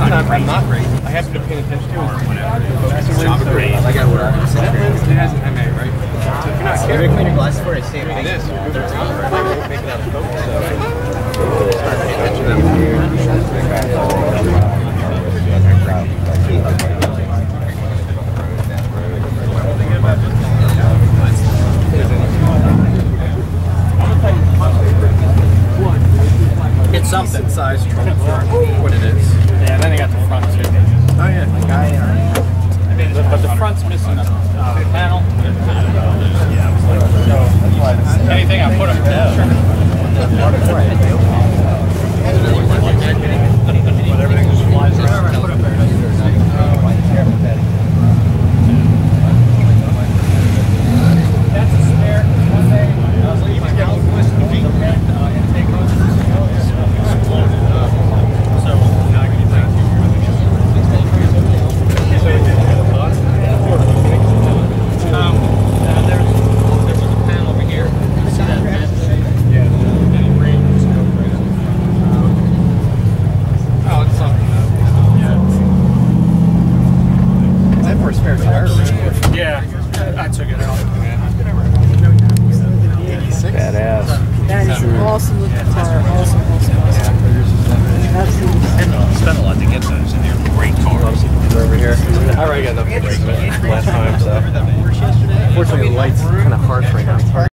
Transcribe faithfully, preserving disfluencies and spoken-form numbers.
time I'm not great. I happen to pay attention to it. I got what I'm saying. It has an M A, right? So if you're not careful, clean your glasses for it. It is. They're making out of focus. It's something size what it is. Yeah, then they got the front too. Oh yeah. But the front's missing a uh, panel. So anything I put them down. But everything just flies around. That's a spare. One day, I was leaving down the list of the week. Intake exploded. So now I can thank you. Um, uh, there's, there was a panel over here. You see that vent? Yeah. And it rained. Oh, it's something. Yeah. Is that for a spare tire? Yeah. I took it out. eighty-six? Badass. That is an awesome looking car. Awesome, awesome, awesome. Absolutely. I didn't spend a lot to get those, and they're great cars. Over here. I already got enough last time, so. Unfortunately, the light's kind of harsh right now.